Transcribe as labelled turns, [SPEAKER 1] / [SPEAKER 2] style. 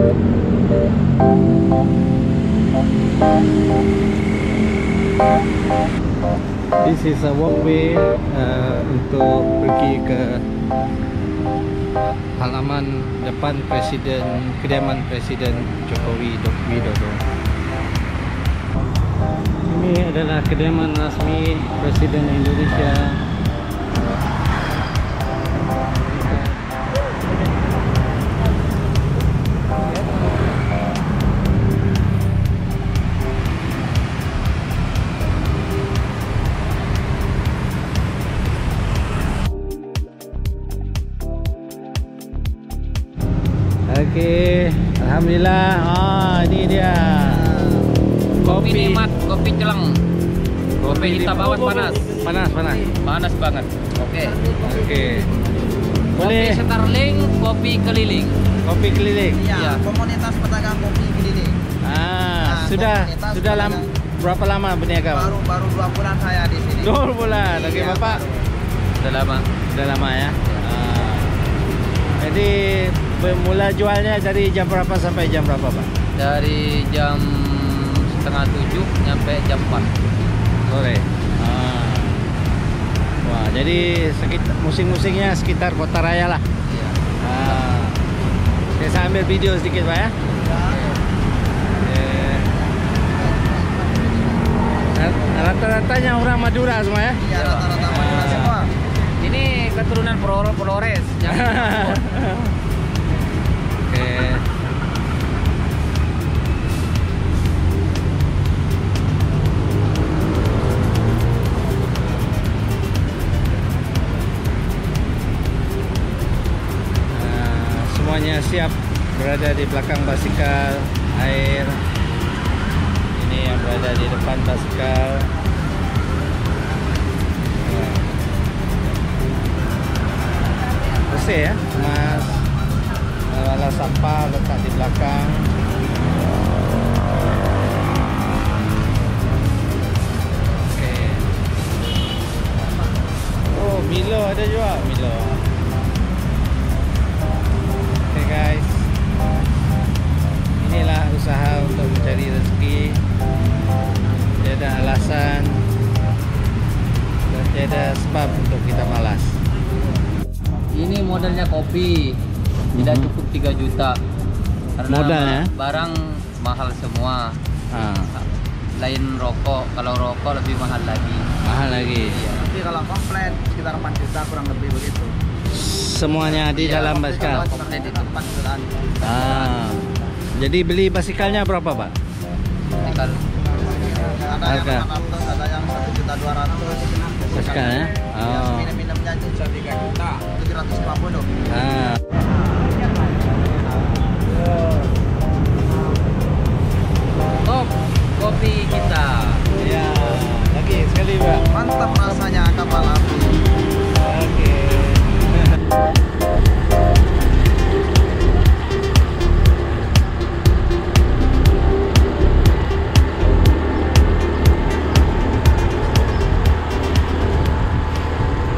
[SPEAKER 1] This is a walkway untuk pergi ke halaman depan kediaman Presiden Jokowi Widodo. Ini adalah kediaman resmi Presiden Indonesia. Oke, alhamdulillah. Ini dia.
[SPEAKER 2] Kopi nikmat, kopi celeng. Kopi hitam awan panas. Panas banget. Oke.
[SPEAKER 1] Boleh.
[SPEAKER 2] Kopi Starling, kopi keliling.
[SPEAKER 1] Kopi keliling.
[SPEAKER 3] Iya, komunitas pedagang kopi keliling.
[SPEAKER 1] Sudah berapa lama berniaga?
[SPEAKER 3] Baru 2 bulan saya di sini.
[SPEAKER 1] 2 bulan. Oke,
[SPEAKER 3] Iya.
[SPEAKER 1] Bapak. Sudah lama ya. Jadi mula jualnya dari jam berapa sampai jam berapa, Pak?
[SPEAKER 2] Dari jam setengah 7 nyampe jam 4
[SPEAKER 1] sore. Wah, jadi musik-musiknya sekitar kota raya lah.
[SPEAKER 2] Iya.
[SPEAKER 1] Saya ambil video sedikit, Pak ya. Rata-ratanya orang Madura semua ya?
[SPEAKER 3] Iya, rata-rata Madura semua.
[SPEAKER 2] Ini keturunan Flores.
[SPEAKER 1] Oke. Semuanya siap berada di belakang basikal air. Ini yang berada di depan basikal. Bersih ya, mas. Alas sampah letak di belakang. Oke. Oh, Milo ada juga, Milo. Oke guys, inilah usaha untuk mencari rezeki. Tiada alasan dan tiada sebab untuk kita malas.
[SPEAKER 2] Ini modelnya kopi. Tidak cukup 3 juta. Karena
[SPEAKER 1] Modalnya?
[SPEAKER 2] barang mahal semua. Lain rokok. Kalau rokok lebih mahal lagi.
[SPEAKER 3] Iya. Tapi kalau komplit sekitar 4 juta kurang lebih begitu.
[SPEAKER 1] Semuanya di
[SPEAKER 2] Iya,
[SPEAKER 1] dalam basikal.
[SPEAKER 3] Kalau komplit itu 4 jutaan.
[SPEAKER 1] Jadi beli basikalnya berapa, Pak?
[SPEAKER 2] Basikal
[SPEAKER 3] Ada yang
[SPEAKER 1] Harga?
[SPEAKER 3] 600, ada yang 1.200.000.
[SPEAKER 1] Basikalnya?
[SPEAKER 3] Yang minum-minumnya itu 3 juta, 750.
[SPEAKER 2] top kopi kita.
[SPEAKER 1] Ya, lagi sekali, Pak.
[SPEAKER 3] Mantap rasanya.